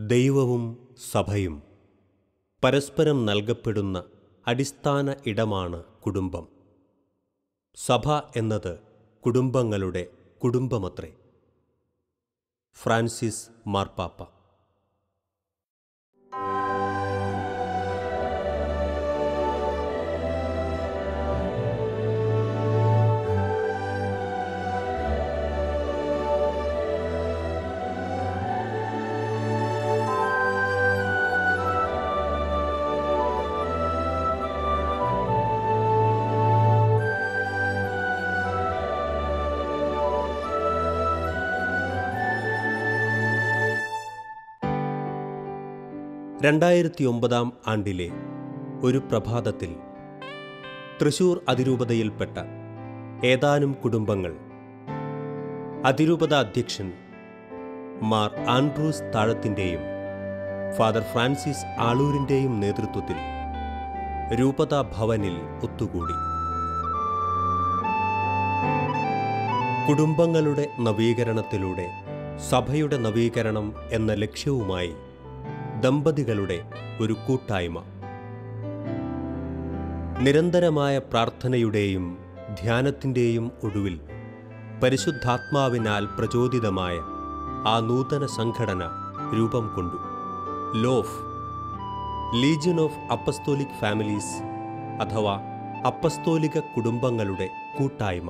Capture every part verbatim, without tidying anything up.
ദൈവവും സഭയും പരസ്പരം നൽകപ്പെടുന്ന അടിസ്ഥാന ഇടമാണ് കുടുംബം. സഭ എന്നത് കുടുംബങ്ങളുടെ കുടുംബമത്രേ. ഫ്രാൻസിസ് മാർപ്പാപ്പ. രണ്ടായിരത്തി ഒമ്പതാം ആണ്ടിലെ ഒരു പ്രഭാതത്തിൽ തൃശൂർ അതിരൂപതയിൽപ്പെട്ട ഏതാനും കുടുംബങ്ങൾ അതിരൂപത അധ്യക്ഷൻ മാർ ആൻഡ്രൂസ് താഴത്തിൻ്റെയും ഫാദർ ഫ്രാൻസിസ് ആളൂരിൻ്റെയും നേതൃത്വത്തിൽ രൂപതാ ഭവനിൽ ഒത്തുകൂടി. കുടുംബങ്ങളുടെ നവീകരണത്തിലൂടെ സഭയുടെ നവീകരണം എന്ന ലക്ഷ്യവുമായി ദമ്പതികളുടെ ഒരു കൂട്ടായ്മ. നിരന്തരമായ പ്രാർത്ഥനയുടെയും ധ്യാനത്തിൻ്റെയും ഒടുവിൽ പരിശുദ്ധാത്മാവിനാൽ പ്രചോദിതമായ ആ നൂതന സംഘടന രൂപം കൊണ്ടു. LOAF, legion of apostolic families അഥവാ അപ്പസ്തോലിക കുടുംബങ്ങളുടെ കൂട്ടായ്മ.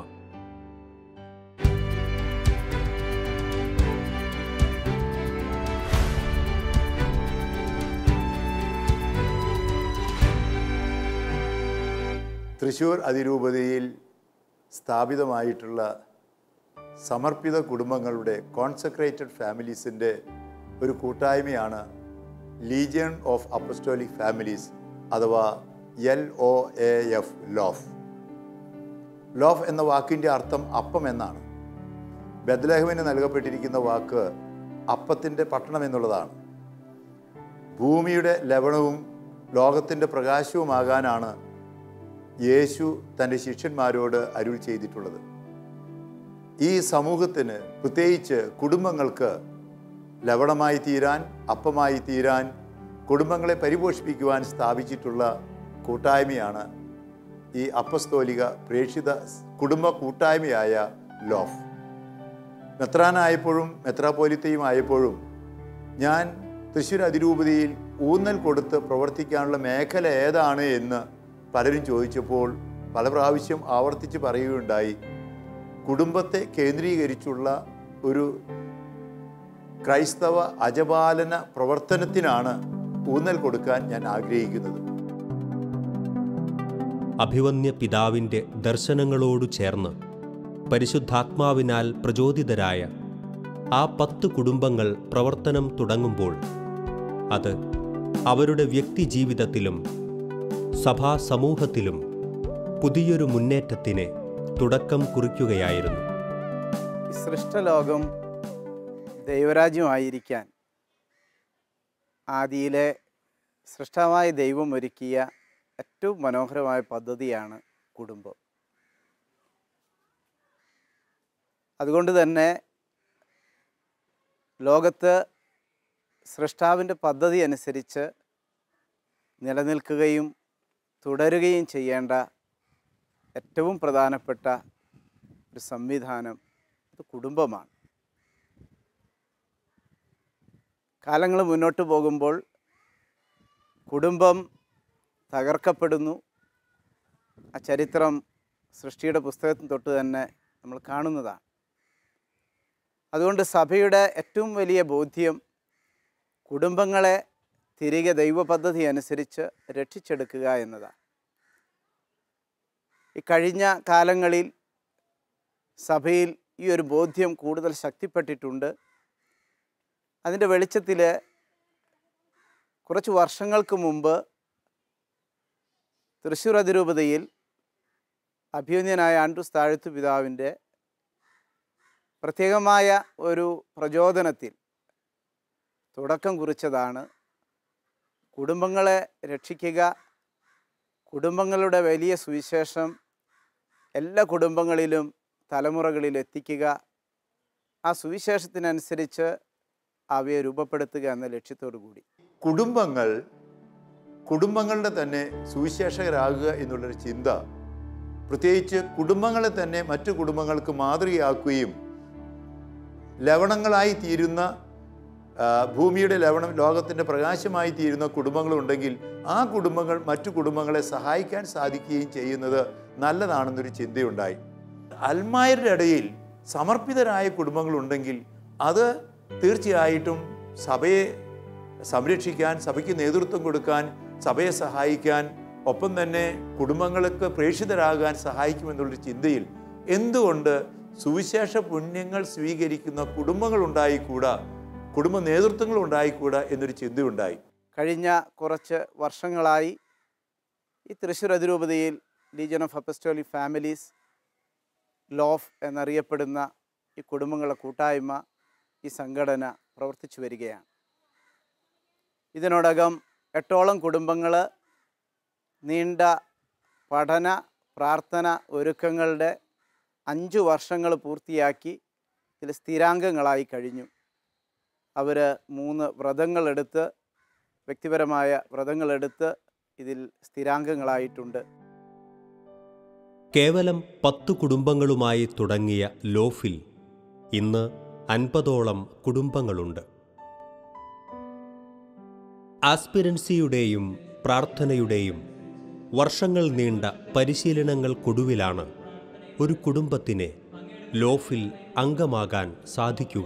തൃശ്ശൂർ അതിരൂപതയിൽ സ്ഥാപിതമായിട്ടുള്ള സമർപ്പിത കുടുംബങ്ങളുടെ കോൺസെക്രേറ്റഡ് ഫാമിലീസിൻ്റെ ഒരു കൂട്ടായ്മയാണ് ലീജിയൻ ഓഫ് അപ്പസ്റ്റോലിക് ഫാമിലീസ് അഥവാ L O A F LOAF. LOAF എന്ന വാക്കിൻ്റെ അർത്ഥം അപ്പം എന്നാണ്. ബെത്ലഹേമിന് നൽകപ്പെട്ടിരിക്കുന്ന വാക്ക് അപ്പത്തിൻ്റെ പട്ടണം എന്നുള്ളതാണ്. ഭൂമിയുടെ ലവണവും ലോകത്തിൻ്റെ പ്രകാശവുമാകാനാണ് യേശു തൻ്റെ ശിഷ്യന്മാരോട് അരുൾ ചെയ്തിട്ടുള്ളത്. ഈ സമൂഹത്തിന്, പ്രത്യേകിച്ച് കുടുംബങ്ങൾക്ക് ലവണമായി തീരാൻ, അപ്പമായി തീരാൻ, കുടുംബങ്ങളെ പരിപോഷിപ്പിക്കുവാൻ സ്ഥാപിച്ചിട്ടുള്ള കൂട്ടായ്മയാണ് ഈ അപ്പസ്തോലിക പ്രേക്ഷിത കുടുംബ കൂട്ടായ്മയായ ലോഫ്. മെത്രാനായപ്പോഴും മെത്രാപ്പോലിത്തയും ആയപ്പോഴും ഞാൻ തൃശ്ശൂർ അതിരൂപതയിൽ ഊന്നൽ കൊടുത്ത് പ്രവർത്തിക്കാനുള്ള മേഖല ഏതാണ് എന്ന് പലരും ചോദിച്ചപ്പോൾ പല പ്രാവശ്യം ആവർത്തിച്ച് പറയുകയുണ്ടായി. കുടുംബത്തെ കേന്ദ്രീകരിച്ചുള്ള ഒരു ക്രൈസ്തവ അജപാലന പ്രവർത്തനത്തിനാണ് ഊന്നൽ കൊടുക്കാൻ ഞാൻ ആഗ്രഹിക്കുന്നത്. അഭിവന്യ പിതാവിൻ്റെ ദർശനങ്ങളോടു ചേർന്ന് പരിശുദ്ധാത്മാവിനാൽ പ്രചോദിതരായ ആ പത്ത് കുടുംബങ്ങൾ പ്രവർത്തനം തുടങ്ങുമ്പോൾ അത് അവരുടെ വ്യക്തിജീവിതത്തിലും സഭാ സമൂഹത്തിലും പുതിയൊരു മുന്നേറ്റത്തിന് തുടക്കം കുറിക്കുകയായിരുന്നു. സൃഷ്ടലോകം ദൈവരാജ്യമായിരിക്കാൻ ആദിയിലെ സൃഷ്ടമായ ദൈവം ഒരുക്കിയ ഏറ്റവും മനോഹരമായ പദ്ധതിയാണ് കുടുംബം. അതുകൊണ്ട് തന്നെ ലോകത്ത് സൃഷ്ടാവിൻ്റെ പദ്ധതി അനുസരിച്ച് നിലനിൽക്കുകയും തുടരുകയും ചെയ്യേണ്ട ഏറ്റവും പ്രധാനപ്പെട്ട ഒരു സംവിധാനം ഇത് കുടുംബമാണ്. കാലങ്ങൾ മുന്നോട്ട് പോകുമ്പോൾ കുടുംബം തകർക്കപ്പെടുന്നു. ആ ചരിത്രം സൃഷ്ടിയുടെ പുസ്തകത്തിൽ തൊട്ട് തന്നെ നമ്മൾ കാണുന്നതാണ്. അതുകൊണ്ട് സഭയുടെ ഏറ്റവും വലിയ ബോധ്യം കുടുംബങ്ങളെ തിരികെ ദൈവപദ്ധതി അനുസരിച്ച് രക്ഷിച്ചെടുക്കുക എന്നതാണ്. ഈ കഴിഞ്ഞ കാലങ്ങളിൽ സഭയിൽ ഈ ഒരു ബോധ്യം കൂടുതൽ ശക്തിപ്പെട്ടിട്ടുണ്ട്. അതിൻ്റെ വെളിച്ചത്തിൽ കുറച്ച് വർഷങ്ങൾക്ക് മുമ്പ് തൃശ്ശൂർ അതിരൂപതയിൽ അഭിവന്യനായ ആൻഡ്രൂസ് താഴത്തു പിതാവിൻ്റെ പ്രത്യേകമായ ഒരു പ്രചോദനത്തിൽ തുടക്കം കുറിച്ചതാണ് കുടുംബങ്ങളെ രക്ഷിക്കുക, കുടുംബങ്ങളുടെ വലിയ സുവിശേഷം എല്ലാ കുടുംബങ്ങളിലും തലമുറകളിൽ എത്തിക്കുക, ആ സുവിശേഷത്തിനനുസരിച്ച് അവയെ രൂപപ്പെടുത്തുക എന്ന ലക്ഷ്യത്തോടു കൂടി. കുടുംബങ്ങൾ കുടുംബങ്ങളുടെ തന്നെ സുവിശേഷകരാകുക എന്നുള്ളൊരു ചിന്ത, പ്രത്യേകിച്ച് കുടുംബങ്ങളെ തന്നെ മറ്റു കുടുംബങ്ങൾക്ക് മാതൃകയാക്കുകയും ലവണങ്ങളായി തീരുന്ന ഭൂമിയുടെ ലവണം ലോകത്തിൻ്റെ പ്രകാശമായി തീരുന്ന കുടുംബങ്ങളുണ്ടെങ്കിൽ ആ കുടുംബങ്ങൾ മറ്റു കുടുംബങ്ങളെ സഹായിക്കാൻ സാധിക്കുകയും ചെയ്യുന്നത് നല്ലതാണെന്നൊരു ചിന്തയുണ്ടായി. അൽമായരുടെ ഇടയിൽ സമർപ്പിതരായ കുടുംബങ്ങളുണ്ടെങ്കിൽ അത് തീർച്ചയായിട്ടും സഭയെ സംരക്ഷിക്കാൻ, സഭയ്ക്ക് നേതൃത്വം കൊടുക്കാൻ, സഭയെ സഹായിക്കാൻ, ഒപ്പം തന്നെ കുടുംബങ്ങൾക്ക് പ്രേക്ഷിതരാകാൻ സഹായിക്കുമെന്നുള്ളൊരു ചിന്തയിൽ എന്തുകൊണ്ട് സുവിശേഷ പുണ്യങ്ങൾ സ്വീകരിക്കുന്ന കുടുംബങ്ങൾ ഉണ്ടായിക്കൂടാ, കുടുംബ നേതൃത്വങ്ങൾ ഉണ്ടായിക്കൂടാ എന്നൊരു ചിന്തയുണ്ടായി. കഴിഞ്ഞ കുറച്ച് വർഷങ്ങളായി ഈ തൃശ്ശൂർ അതിരൂപതയിൽ legion of apostolic families LOAF എന്നറിയപ്പെടുന്ന ഈ കുടുംബങ്ങളുടെ കൂട്ടായ്മ, ഈ സംഘടന പ്രവർത്തിച്ചു വരികയാണ്. ഇതിനോടകം എട്ടോളം കുടുംബങ്ങൾ നീണ്ട പഠന പ്രാർത്ഥന ഒരുക്കങ്ങളുടെ അഞ്ചു വർഷങ്ങൾ പൂർത്തിയാക്കി ഇതിൽ സ്ഥിരാംഗങ്ങളായി കഴിഞ്ഞു. അവർ മൂന്ന് വ്രതങ്ങളെടുത്ത്, വ്യക്തിപരമായ വ്രതങ്ങളെടുത്ത് ഇതിൽ സ്ഥിരാംഗങ്ങളായിട്ടുണ്ട്. കേവലം പത്തു കുടുംബങ്ങളുമായി തുടങ്ങിയ ലോഫിൽ ഇന്ന് അൻപതോളം കുടുംബങ്ങളുണ്ട്. ആസ്പിരൻസിയുടെയും പ്രാർത്ഥനയുടെയും വർഷങ്ങൾ നീണ്ട പരിശീലനങ്ങൾക്കൊടുവിലാണ് ഒരു കുടുംബത്തിനെ ലോഫിൽ അംഗമാകാൻ സാധിക്കുക.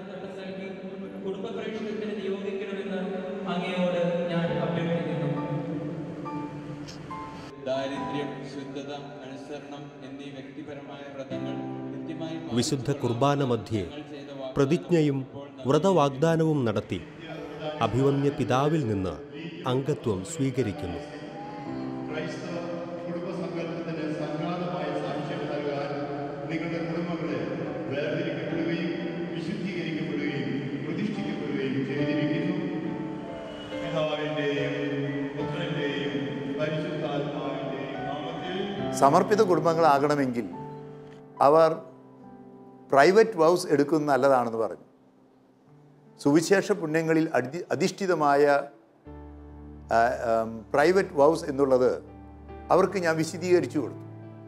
വിശുദ്ധ കുർബാന മധ്യേ പ്രതിജ്ഞയും വ്രതവാഗ്ദാനവും നടത്തി അഭിവന്യ പിതാവിൽ നിന്ന് അംഗത്വം സ്വീകരിക്കുന്നു. സമർപ്പിത കുടുംബങ്ങളാകണമെങ്കിൽ അവർ പ്രൈവറ്റ് വൗസ് എടുക്കുന്നത് നല്ലതാണെന്ന് പറഞ്ഞു. സുവിശേഷ പുണ്യങ്ങളിൽ അധി അധിഷ്ഠിതമായ പ്രൈവറ്റ് വൗസ് എന്നുള്ളത് അവർക്ക് ഞാൻ വിശദീകരിച്ചു കൊടുത്തു.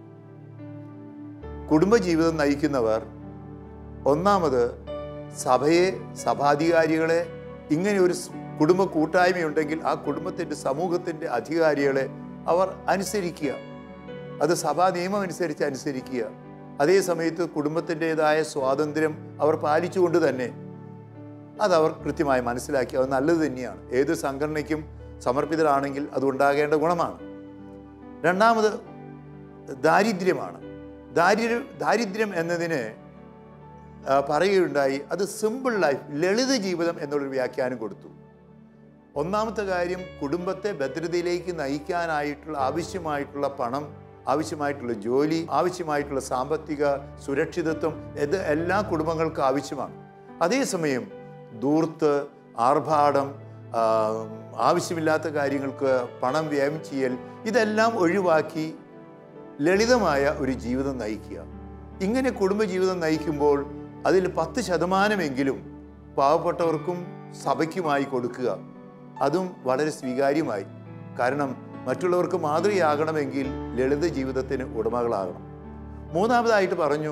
കുടുംബജീവിതം നയിക്കുന്നവർ ഒന്നാമത് സഭയെ, സഭാധികാരികളെ, ഇങ്ങനെ ഒരു കുടുംബ കൂട്ടായ്മയുണ്ടെങ്കിൽ ആ കുടുംബത്തിൻ്റെ, സമൂഹത്തിൻ്റെ അധികാരികളെ അവർ അനുസരിക്കുക. അത് സഭാ നിയമം അനുസരിച്ച് അനുസരിക്കുക. അതേ സമയത്ത് കുടുംബത്തിൻ്റെതായ സ്വാതന്ത്ര്യം അവർ പാലിച്ചുകൊണ്ട് തന്നെ അതവർ കൃത്യമായി മനസ്സിലാക്കി. അത് നല്ലത് തന്നെയാണ്. ഏത് സംഘടനയ്ക്കും സമർപ്പിതരാണെങ്കിൽ അത് ഉണ്ടാകേണ്ട ഗുണമാണ്. രണ്ടാമത് ദാരിദ്ര്യമാണ്. ദാരിദ്ര്യം ദാരിദ്ര്യം എന്നതിന് പറയുകയുണ്ടായി, അത് സിമ്പിൾ ലൈഫ്, ലളിത ജീവിതം എന്നുള്ളൊരു വ്യാഖ്യാനം കൊടുത്തു. ഒന്നാമത്തെ കാര്യം, കുടുംബത്തെ ഭദ്രതയിലേക്ക് നയിക്കാനായിട്ടുള്ള ആവശ്യമായിട്ടുള്ള പണം, ആവശ്യമായിട്ടുള്ള ജോലി, ആവശ്യമായിട്ടുള്ള സാമ്പത്തിക സുരക്ഷിതത്വം, ഇത് എല്ലാ കുടുംബങ്ങൾക്കും ആവശ്യമാണ്. അതേസമയം ധൂർത്ത്, ആർഭാടം, ആവശ്യമില്ലാത്ത കാര്യങ്ങൾക്ക് പണം വ്യയം ചെയ്യൽ, ഇതെല്ലാം ഒഴിവാക്കി ലളിതമായ ഒരു ജീവിതം നയിക്കുക. ഇങ്ങനെ കുടുംബജീവിതം നയിക്കുമ്പോൾ അതിൽ പത്ത് ശതമാനമെങ്കിലും പാവപ്പെട്ടവർക്കും സഭയ്ക്കുമായി കൊടുക്കുക. അതും വളരെ സ്വീകാര്യമായി. കാരണം മറ്റുള്ളവർക്ക് മാതൃകയാകണമെങ്കിൽ ലളിത ജീവിതത്തിന് ഉടമകളാകണം. മൂന്നാമതായിട്ട് പറഞ്ഞു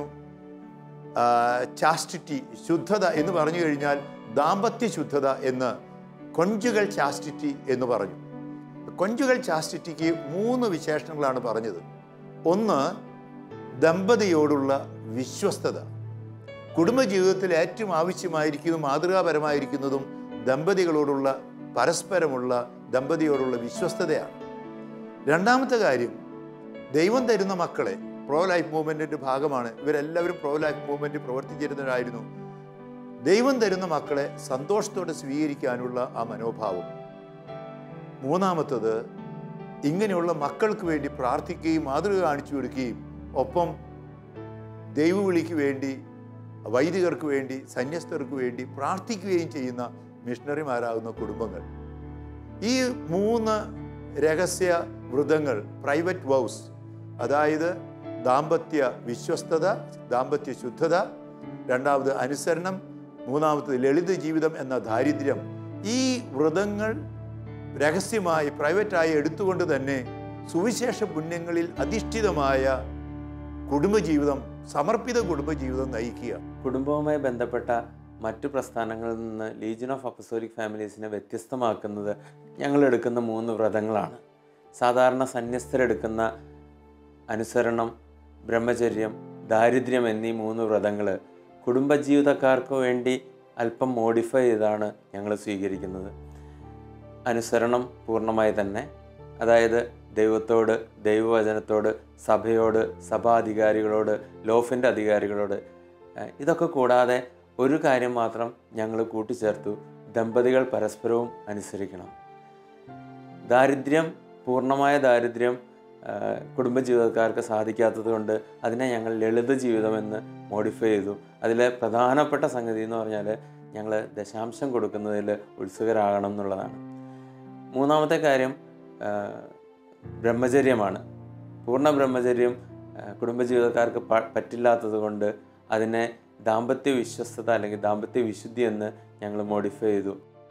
ചാസ്റ്റിറ്റി, ശുദ്ധത എന്ന് പറഞ്ഞു കഴിഞ്ഞാൽ ദാമ്പത്യ ശുദ്ധത എന്ന്, കൊഞ്ചുകൾ ചാസ്റ്റിറ്റി എന്ന് പറഞ്ഞു. കൊഞ്ചുകൾ ചാസ്റ്റിറ്റിക്ക് മൂന്ന് വിശേഷണങ്ങളാണ് പറഞ്ഞത്. ഒന്ന്, ദമ്പതിയോടുള്ള വിശ്വസ്തത. കുടുംബജീവിതത്തിൽ ഏറ്റവും ആവശ്യമായിരിക്കുന്നതും മാതൃകാപരമായിരിക്കുന്നതും ദമ്പതികളോടുള്ള പരസ്പരമുള്ള ദമ്പതിയോടുള്ള വിശ്വസ്തതയാണ്. രണ്ടാമത്തെ കാര്യം, ദൈവം തരുന്ന മക്കളെ, പ്രോ ലൈഫ് മൂവ്മെൻറ്റിൻ്റെ ഭാഗമാണ് ഇവരെല്ലാവരും. പ്രോ ലൈഫ് മൂവ്മെൻറ്റ് പ്രവർത്തിച്ചിരുന്നവരായിരുന്നു. ദൈവം തരുന്ന മക്കളെ സന്തോഷത്തോടെ സ്വീകരിക്കാനുള്ള ആ മനോഭാവം. മൂന്നാമത്തത്, ഇങ്ങനെയുള്ള മക്കൾക്ക് വേണ്ടി പ്രാർത്ഥിക്കുകയും മാതൃക കാണിച്ചു കൊടുക്കുകയും ഒപ്പം ദൈവവിളിക്ക് വേണ്ടി, വൈദികർക്ക് വേണ്ടി, സന്യസ്തർക്ക് വേണ്ടി പ്രാർത്ഥിക്കുകയും ചെയ്യുന്ന മിഷണറിമാരാകുന്ന കുടുംബങ്ങൾ. ഈ മൂന്ന് രഹസ്യ വ്രതങ്ങൾ, പ്രൈവറ്റ് വൗസ്, അതായത് ദാമ്പത്യ വിശ്വസ്തത, ദാമ്പത്യ ശുദ്ധത, രണ്ടാമത് അനുസരണം, മൂന്നാമത്തത് ലളിത ജീവിതം എന്ന ദാരിദ്ര്യം. ഈ വ്രതങ്ങൾ രഹസ്യമായി പ്രൈവറ്റായി എടുത്തുകൊണ്ട് തന്നെ സുവിശേഷ പുണ്യങ്ങളിൽ അധിഷ്ഠിതമായ കുടുംബജീവിതം, സമർപ്പിത കുടുംബജീവിതം നയിക്കുക. കുടുംബവുമായി ബന്ധപ്പെട്ട മറ്റു പ്രസ്ഥാനങ്ങളിൽ നിന്ന് ലീജിയൻ ഓഫ് അപ്പസ്തോലിക് ഫാമിലീസിനെ വ്യത്യസ്തമാക്കുന്നത് ഞങ്ങൾ എടുക്കുന്ന മൂന്ന് വ്രതങ്ങളാണ്. സാധാരണ സന്യസ്തരെടുക്കുന്ന അനുസരണം, ബ്രഹ്മചര്യം, ദാരിദ്ര്യം എന്നീ മൂന്ന് വ്രതങ്ങൾ കുടുംബജീവിതക്കാർക്ക് വേണ്ടി അല്പം മോഡിഫൈ ചെയ്താണ് ഞങ്ങൾ സ്വീകരിക്കുന്നത്. അനുസരണം പൂർണ്ണമായി തന്നെ, അതായത് ദൈവത്തോട്, ദൈവവചനത്തോട്, സഭയോട്, സഭാധികാരികളോട്, ലോഫിൻ്റെ അധികാരികളോട്. ഇതൊക്കെ കൂടാതെ ഒരു കാര്യം മാത്രം ഞങ്ങൾ കൂട്ടിച്ചേർത്തു: ദമ്പതികൾ പരസ്പരവും അനുസരിക്കണം. ദാരിദ്ര്യം, പൂർണ്ണമായ ദാരിദ്ര്യം കുടുംബജീവിതക്കാർക്ക് സാധിക്കാത്തത് കൊണ്ട് അതിനെ ഞങ്ങൾ ലളിത ജീവിതമെന്ന് മോഡിഫൈ ചെയ്തു. അതിലെ പ്രധാനപ്പെട്ട സംഗതി എന്ന് പറഞ്ഞാൽ ഞങ്ങൾ ദശാംശം കൊടുക്കുന്നതിൽ ഉത്സുകരാകണം എന്നുള്ളതാണ്. മൂന്നാമത്തെ കാര്യം ബ്രഹ്മചര്യമാണ്. പൂർണ്ണ ബ്രഹ്മചര്യം കുടുംബജീവിതക്കാർക്ക് പറ്റില്ലാത്തത് കൊണ്ട് അതിനെ ദാമ്പത്യ വിശ്വസ്തത അല്ലെങ്കിൽ ദാമ്പത്യ വിശുദ്ധി എന്ന് ഞങ്ങൾ മോഡിഫൈ ചെയ്തു.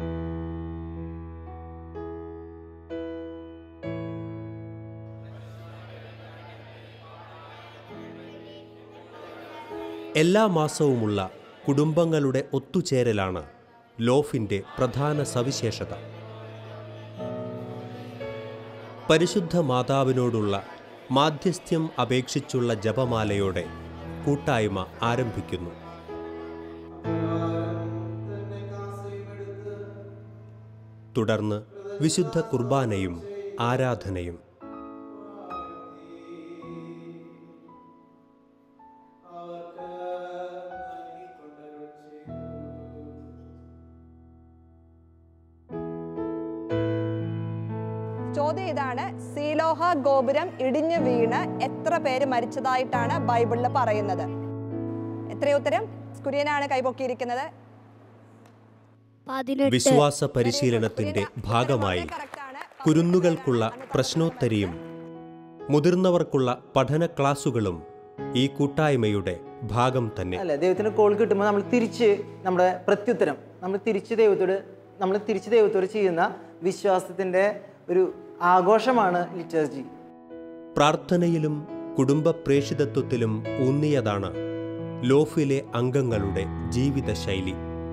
എല്ലാ മാസവുമുള്ള കുടുംബങ്ങളുടെ ഒത്തുചേരലാണ് ലോഫിൻ്റെ പ്രധാന സവിശേഷത. പരിശുദ്ധ മാതാവിനോടുള്ള മാധ്യസ്ഥ്യം അപേക്ഷിച്ചുള്ള ജപമാലയോടെ കൂട്ടായ്മ ആരംഭിക്കുന്നു. തുടർന്ന് വിശുദ്ധ കുർബാനയും ആരാധനയും. ചോദ്യം ഇതാണ്: സീലോഹ ഗോപുരം ഇടിഞ്ഞു വീണ് എത്ര പേര് മരിച്ചതായിട്ടാണ് ബൈബിളിൽ പറയുന്നത്? എത്രയും ഉത്തരം? കുര്യനാണ് കൈപൊക്കിയിരിക്കുന്നത്. വിശ്വാസ പരിശീലനത്തിന്റെ ഭാഗമായി കുരുന്നുകൾക്കുള്ള പ്രശ്നോത്തരിയും മുതിർന്നവർക്കുള്ള പഠന ക്ലാസുകളും ഈ കൂട്ടായ്മയുടെ ഭാഗം തന്നെ. അല്ല, ദൈവത്തിന് കോൾ കിട്ടുമ്പോൾ നമ്മൾ തിരിച്ച് നമ്മുടെ പ്രത്യുത്തരം നമ്മൾ തിരിച്ച് ദൈവത്തോട് നമ്മൾ തിരിച്ച് ദൈവത്തോട് ചെയ്യുന്ന വിശ്വാസത്തിന്റെ ഒരു ആഘോഷമാണ് ലിറ്റർജി. പ്രാർത്ഥനയിലും കുടുംബ പ്രേഷിതത്വത്തിലും ഊന്നിയതാണ് ലോഫിലെ അംഗങ്ങളുടെ ജീവിതശൈലി.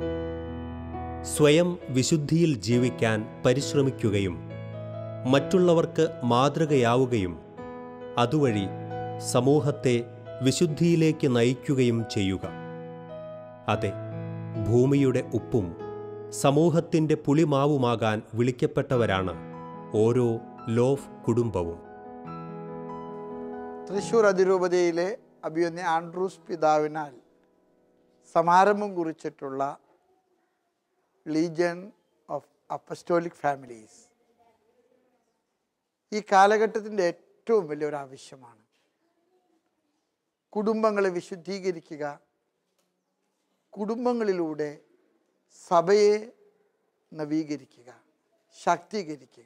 സ്വയം വിശുദ്ധിയിൽ ജീവിക്കാൻ പരിശ്രമിക്കുകയും മറ്റുള്ളവർക്ക് മാതൃകയാവുകയും അതുവഴി സമൂഹത്തെ വിശുദ്ധിയിലേക്ക് നയിക്കുകയും ചെയ്യുക. അതെ, ഭൂമിയുടെ ഉപ്പും സമൂഹത്തിൻ്റെ പുളിമാവുമാകാൻ വിളിക്കപ്പെട്ടവരാണ് ഓരോ ലോഫ് കുടുംബവും. തൃശ്ശൂർ അതിരൂപതയിലെ അഭിവന്യ ആൻഡ്രൂസ് പിതാവിനാൽ സമാരംഭം കുറിച്ചിട്ടുള്ള ലീജിയൻ ഓഫ് അപ്പസ്റ്റോലിക് ഫാമിലീസ് ഈ കാലഘട്ടത്തിൻ്റെ ഏറ്റവും വലിയൊരു ആവശ്യമാണ്. കുടുംബങ്ങളെ വിശുദ്ധീകരിക്കുക, കുടുംബങ്ങളിലൂടെ സഭയെ നവീകരിക്കുക, ശാക്തീകരിക്കുക.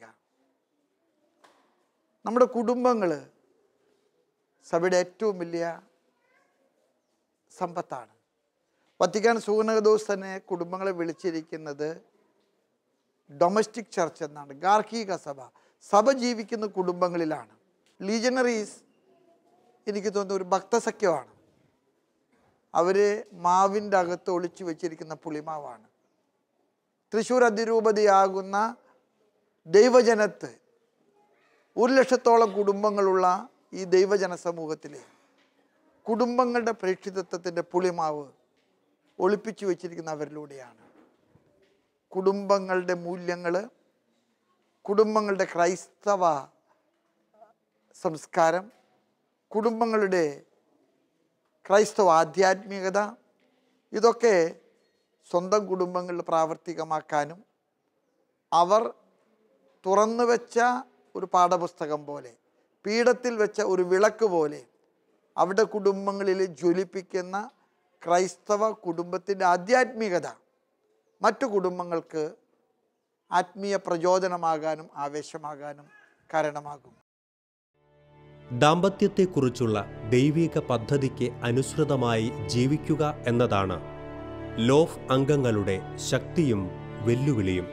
നമ്മുടെ കുടുംബങ്ങൾ സഭയുടെ ഏറ്റവും വലിയ സമ്പത്താണ്. വത്തിക്കാൻ സൂനകദോസ് തന്നെ കുടുംബങ്ങളെ വിളിച്ചിരിക്കുന്നത് ഡൊമസ്റ്റിക് ചർച്ച് എന്നാണ്, ഗാർഹിക സഭ. സഭ ജീവിക്കുന്ന കുടുംബങ്ങളിലാണ്. ലീജനറീസ് എനിക്ക് തോന്നുന്ന ഒരു ഭക്തസഖ്യമാണ്. അവർ മാവിൻ്റെ അകത്ത് ഒളിച്ചു വെച്ചിരിക്കുന്ന പുളിമാവാണ്. തൃശ്ശൂർ അതിരൂപതയാകുന്ന ദൈവജനത്ത് ഒരു ലക്ഷത്തോളം കുടുംബങ്ങളുള്ള ഈ ദൈവജന സമൂഹത്തിലെ കുടുംബങ്ങളുടെ പ്രേക്ഷിതത്വത്തിൻ്റെ പുളിമാവ് ഒളിപ്പിച്ചു വച്ചിരിക്കുന്ന അവരിലൂടെയാണ്. കുടുംബങ്ങളുടെ മൂല്യങ്ങൾ, കുടുംബങ്ങളുടെ ക്രൈസ്തവ സംസ്കാരം, കുടുംബങ്ങളുടെ ക്രൈസ്തവ ആധ്യാത്മികത, ഇതൊക്കെ സ്വന്തം കുടുംബങ്ങളിൽ പ്രാവർത്തികമാക്കാനും അവർ തുറന്നു വെച്ച ഒരു പാഠപുസ്തകം പോലെ, പീഠത്തിൽ വെച്ച ഒരു വിളക്ക് പോലെ അവിടെ കുടുംബങ്ങളിൽ ജ്വലിപ്പിക്കുന്ന ക്രൈസ്തവ കുടുംബത്തിൻ്റെ ആധ്യാത്മികത മറ്റു കുടുംബങ്ങൾക്ക് ആത്മീയ പ്രചോദനമാകാനും ആവേശമാകാനും കാരണമാകും. ദാമ്പത്യത്തെക്കുറിച്ചുള്ള ദൈവിക പദ്ധതിക്ക് അനുസൃതമായി ജീവിക്കുക എന്നതാണ് ലോഫ് അംഗങ്ങളുടെ ശക്തിയും വെല്ലുവിളിയും.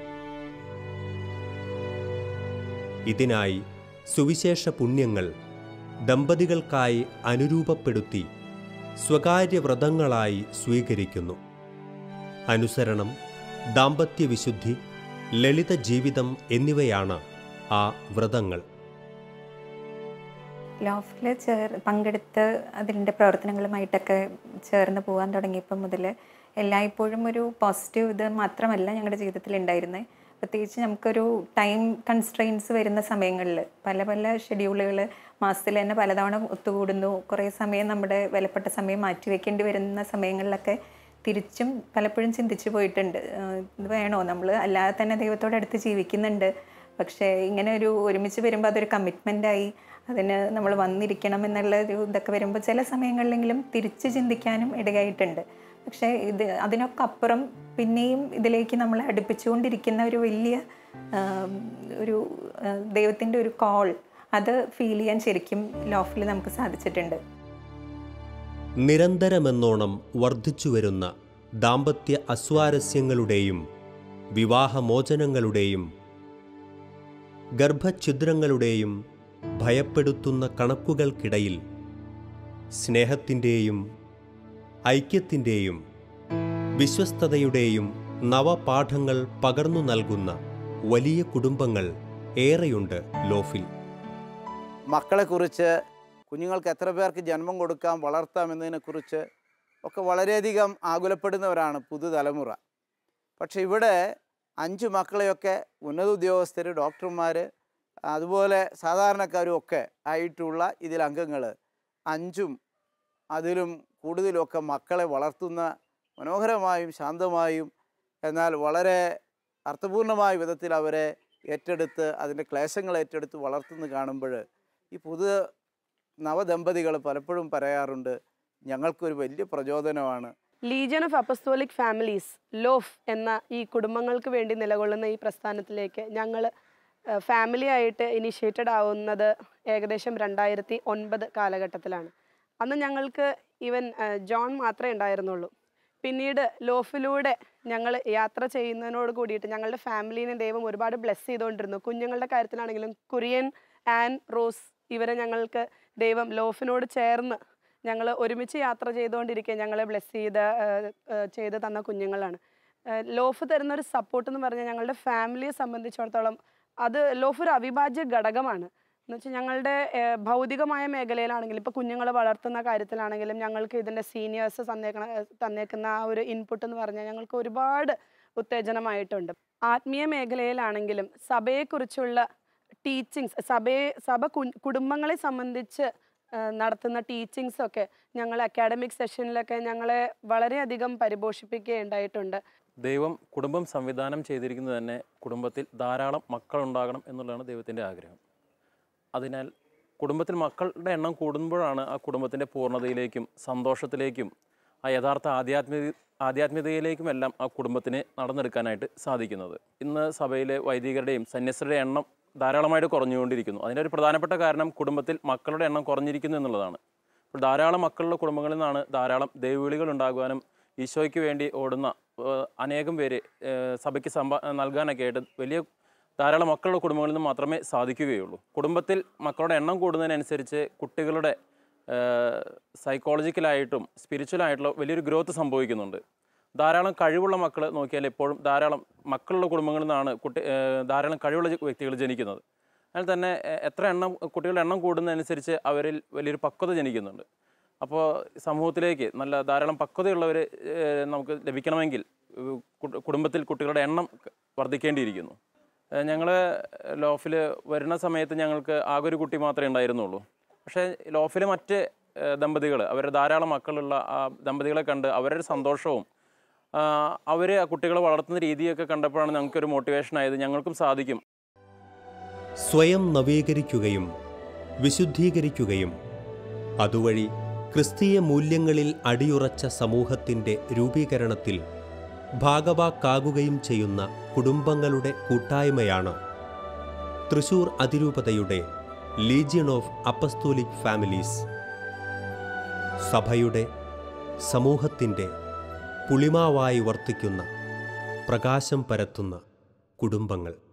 ഇതിനായി സുവിശേഷ പുണ്യങ്ങൾ ദമ്പതികൾക്കായി അനുരൂപപ്പെടുത്തി സ്വകാര്യ വ്രതങ്ങളായി സ്വീകരിക്കുന്നു. അനുസരണം, ദാമ്പത്യവിശുദ്ധി, ലളിത ജീവിതം എന്നിവയാണ് ആ വ്രതങ്ങൾ. ലോഫിൽ ചേർ പങ്കെടുത്ത് അതിൻ്റെ പ്രവർത്തനങ്ങളുമായിട്ടൊക്കെ ചേർന്ന് പോകാൻ തുടങ്ങിയപ്പോൾ മുതൽ എല്ലായ്പ്പോഴും ഒരു പോസിറ്റീവ് ഇത് മാത്രമല്ല ഞങ്ങളുടെ ജീവിതത്തിൽ ഉണ്ടായിരുന്നത്. പ്രത്യേകിച്ച് നമുക്കൊരു ടൈം കൺസ്ട്രെയിൻസ് വരുന്ന സമയങ്ങളിൽ പല പല ഷെഡ്യൂളുകൾ മാസത്തിൽ തന്നെ പലതവണ ഒത്തുകൂടുന്നു. കുറേ സമയം നമ്മുടെ വിലപ്പെട്ട സമയം മാറ്റിവെക്കേണ്ടി വരുന്ന സമയങ്ങളിലൊക്കെ തിരിച്ചും പലപ്പോഴും ചിന്തിച്ചു പോയിട്ടുണ്ട്. ഇത് വേണോ, നമ്മൾ അല്ലാതെ തന്നെ ദൈവത്തോടടുത്ത് ജീവിക്കുന്നുണ്ട്, പക്ഷേ ഇങ്ങനെ ഒരു ഒരുമിച്ച് വരുമ്പോൾ അതൊരു കമ്മിറ്റ്മെൻറ്റായി അതിന് നമ്മൾ വന്നിരിക്കണം എന്നുള്ള ഒരു ഇതൊക്കെ വരുമ്പോൾ ചില സമയങ്ങളിലെങ്കിലും തിരിച്ച് ചിന്തിക്കാനും ഇടയായിട്ടുണ്ട്. പക്ഷേ ഇത് അതിനൊക്കെ അപ്പുറം പിന്നെയും ഇതിലേക്ക് നമ്മൾ അടുപ്പിച്ചുകൊണ്ടിരിക്കുന്ന ഒരു വലിയ ഒരു ദൈവത്തിൻ്റെ ഒരു കോൾ അത് ഫീൽ ചെയ്യാൻ ശരിക്കും ലോഫിൽ നമുക്ക് സാധിച്ചിട്ടുണ്ട്. നിരന്തരമെന്നോണം വർദ്ധിച്ചുവരുന്ന ദാമ്പത്യ അസ്വാരസ്യങ്ങളുടെയും വിവാഹമോചനങ്ങളുടെയും ഗർഭഛിദ്രങ്ങളുടെയും ഭയപ്പെടുത്തുന്ന കണക്കുകൾക്കിടയിൽ സ്നേഹത്തിൻ്റെയും ഐക്യത്തിൻ്റെയും വിശ്വസ്തതയുടെയും നവപാഠങ്ങൾ പകർന്നു നൽകുന്ന വലിയ കുടുംബങ്ങൾ ഏറെയുണ്ട് ലോഫിൽ. മക്കളെക്കുറിച്ച്, കുഞ്ഞുങ്ങൾക്ക് എത്ര പേർക്ക് ജന്മം കൊടുക്കാം, വളർത്താം എന്നതിനെക്കുറിച്ച് ഒക്കെ വളരെയധികം ആകുലപ്പെടുന്നവരാണ് പുതുതലമുറ. പക്ഷെ ഇവിടെ അഞ്ച് മക്കളെയൊക്കെ ഉന്നത ഉദ്യോഗസ്ഥർ, ഡോക്ടർമാർ, അതുപോലെ സാധാരണക്കാരും ഒക്കെ ആയിട്ടുള്ള ഇതിൽ അംഗങ്ങൾ അഞ്ചും അതിലും കൂടുതലുമൊക്കെ മക്കളെ വളർത്തുന്ന മനോഹരമായും ശാന്തമായും എന്നാൽ വളരെ അർത്ഥപൂർണമായ വിധത്തിൽ അവരെ ഏറ്റെടുത്ത് അതിൻ്റെ ക്ലേശങ്ങൾ ഏറ്റെടുത്ത് വളർത്തുന്നത് കാണുമ്പോൾ ഈ പുതു നവദമ്പതികൾ പലപ്പോഴും പറയാറുണ്ട്, ഞങ്ങൾക്കൊരു വലിയ പ്രചോദനമാണ്. Legion of apostolic families LOAF എന്ന ഈ കുടുംബങ്ങൾക്ക് വേണ്ടി നിലകൊള്ളുന്ന ഈ പ്രസ്ഥാനത്തിലേക്ക് ഞങ്ങൾ ഫാമിലി ആയിട്ട് ഇനിഷ്യേറ്റഡ് ആവുന്നത് ഏകദേശം രണ്ടായിരത്തി ഒൻപത് കാലഘട്ടത്തിലാണ്. അന്ന് ഞങ്ങൾക്ക് ഈവൻ ജോൺ മാത്രമേ ഉണ്ടായിരുന്നുള്ളൂ. പിന്നീട് ലോഫിലൂടെ ഞങ്ങൾ യാത്ര ചെയ്യുന്നതിനോട് കൂടിയിട്ട് ഞങ്ങളുടെ ഫാമിലീനെ ദൈവം ഒരുപാട് ബ്ലെസ് ചെയ്തുകൊണ്ടിരുന്നു. കുഞ്ഞുങ്ങളുടെ കാര്യത്തിലാണെങ്കിലും കുര്യൻ, ആൻ, റോസ് ഇവരെ ഞങ്ങൾക്ക് ദൈവം ലോഫിനോട് ചേർന്ന് ഞങ്ങൾ ഒരുമിച്ച് യാത്ര ചെയ്തുകൊണ്ടിരിക്കുക ഞങ്ങളെ ബ്ലെസ് ചെയ്ത് ചെയ്ത് തന്ന കുഞ്ഞുങ്ങളാണ്. ലോഫ് തരുന്നൊരു സപ്പോർട്ട് എന്ന് പറഞ്ഞാൽ ഞങ്ങളുടെ ഫാമിലിയെ സംബന്ധിച്ചിടത്തോളം അത് ലോഫ് ഒരു അവിഭാജ്യ ഘടകമാണ്. എന്ന് വെച്ചാൽ ഞങ്ങളുടെ ഭൗതികമായ മേഖലയിലാണെങ്കിലും ഇപ്പോൾ കുഞ്ഞുങ്ങളെ വളർത്തുന്ന കാര്യത്തിലാണെങ്കിലും ഞങ്ങൾക്ക് ഇതിൻ്റെ സീനിയേഴ്സ് തന്നേക്കണ തന്നേക്കുന്ന ആ ഒരു ഇൻപുട്ട് എന്ന് പറഞ്ഞാൽ ഞങ്ങൾക്ക് ഒരുപാട് ഉത്തേജനമായിട്ടുണ്ട്. ആത്മീയ മേഖലയിലാണെങ്കിലും സഭയെക്കുറിച്ചുള്ള ടീച്ചിങ്സ്, സഭയെ സഭ കുടുംബങ്ങളെ സംബന്ധിച്ച് നടത്തുന്ന ടീച്ചിങ്സൊക്കെ ഞങ്ങൾ അക്കാഡമിക് സെഷനിലൊക്കെ ഞങ്ങളെ വളരെയധികം പരിപോഷിപ്പിക്കുകയുണ്ടായിട്ടുണ്ട്. ദൈവം കുടുംബം സംവിധാനം ചെയ്തിരിക്കുന്നത് തന്നെ കുടുംബത്തിൽ ധാരാളം മക്കളുണ്ടാകണം എന്നുള്ളതാണ് ദൈവത്തിൻ്റെ ആഗ്രഹം. അതിനാൽ കുടുംബത്തിൽ മക്കളുടെ എണ്ണം കൂടുമ്പോഴാണ് ആ കുടുംബത്തിൻ്റെ പൂർണ്ണതയിലേക്കും സന്തോഷത്തിലേക്കും ആ യഥാർത്ഥ ആധ്യാത്മിക ആധ്യാത്മികതയിലേക്കുമെല്ലാം ആ കുടുംബത്തിന് നടന്നെടുക്കാനായിട്ട് സാധിക്കുന്നത്. ഇന്ന് സഭയിലെ വൈദികരുടെയും സന്യസ്തരുടെയും എണ്ണം ധാരാളമായിട്ട് കുറഞ്ഞുകൊണ്ടിരിക്കുന്നു. അതിൻ്റെ ഒരു പ്രധാനപ്പെട്ട കാരണം കുടുംബത്തിൽ മക്കളുടെ എണ്ണം കുറഞ്ഞിരിക്കുന്നു എന്നുള്ളതാണ്. അപ്പോൾ ധാരാളം മക്കളുള്ള കുടുംബങ്ങളിൽ നിന്നാണ് ധാരാളം ദൈവവിളികൾ ഉണ്ടാകുവാനും ഈശോയ്ക്ക് വേണ്ടി ഓടുന്ന അനേകം പേര് സഭയ്ക്ക് സമ്പ നൽകാനൊക്കെ ആയിട്ട് വലിയ ധാരാളം മക്കളുള്ള കുടുംബങ്ങളിൽ നിന്ന് മാത്രമേ സാധിക്കുകയുള്ളൂ. കുടുംബത്തിൽ മക്കളുടെ എണ്ണം കൂടുന്നതിനനുസരിച്ച് കുട്ടികളുടെ സൈക്കോളജിക്കലായിട്ടും സ്പിരിച്വലായിട്ടുള്ള വലിയൊരു ഗ്രോത്ത് സംഭവിക്കുന്നുണ്ട്. ധാരാളം കഴിവുള്ള മക്കൾ നോക്കിയാൽ എപ്പോഴും ധാരാളം മക്കളുള്ള കുടുംബങ്ങളിൽ നിന്നാണ് കുട്ടി ധാരാളം കഴിവുള്ള വ്യക്തികൾ ജനിക്കുന്നത്. അതിനാൽ തന്നെ എത്ര എണ്ണം കുട്ടികളുടെ എണ്ണം കൂടുന്നതനുസരിച്ച് അവരിൽ വലിയൊരു പക്വത ജനിക്കുന്നുണ്ട്. അപ്പോൾ സമൂഹത്തിലേക്ക് നല്ല ധാരാളം പക്വതയുള്ളവർ നമുക്ക് ലഭിക്കണമെങ്കിൽ കുടുംബത്തിൽ കുട്ടികളുടെ എണ്ണം വർദ്ധിക്കേണ്ടിയിരിക്കുന്നു. ഞങ്ങൾ ലോഫിൽ വരുന്ന സമയത്ത് ഞങ്ങൾക്ക് ആകെ ഒരു കുട്ടി മാത്രമേ ഉണ്ടായിരുന്നുള്ളൂ. പക്ഷേ ലോഫിലെ മറ്റ് ദമ്പതികൾ അവരുടെ ധാരാളം മക്കളുള്ള ആ ദമ്പതികളെ കണ്ട് അവരുടെ സന്തോഷവും അവർ ആ കുട്ടികളെ വളർത്തുന്ന രീതിയൊക്കെ കണ്ടപ്പോഴാണ് ഞങ്ങൾക്കൊരു മോട്ടിവേഷൻ ആയത്, ഞങ്ങൾക്കും സാധിക്കും. സ്വയം നവീകരിക്കുകയും വിശുദ്ധീകരിക്കുകയും അതുവഴി ക്രിസ്തീയ മൂല്യങ്ങളിൽ അടിയുറച്ച സമൂഹത്തിൻ്റെ രൂപീകരണത്തിൽ ഭാഗവാക്കാകുകയും ചെയ്യുന്ന കുടുംബങ്ങളുടെ കൂട്ടായ്മയാണ് തൃശൂർ അതിരൂപതയുടെ ലീജിയൻ ഓഫ് അപ്പസ്തോലിക് ഫാമിലീസ്. സഭയുടെ, സമൂഹത്തിൻ്റെ, പുളിമാവായി വർത്തിക്കുന്ന പ്രകാശം പരത്തുന്ന കുടുംബങ്ങൾ.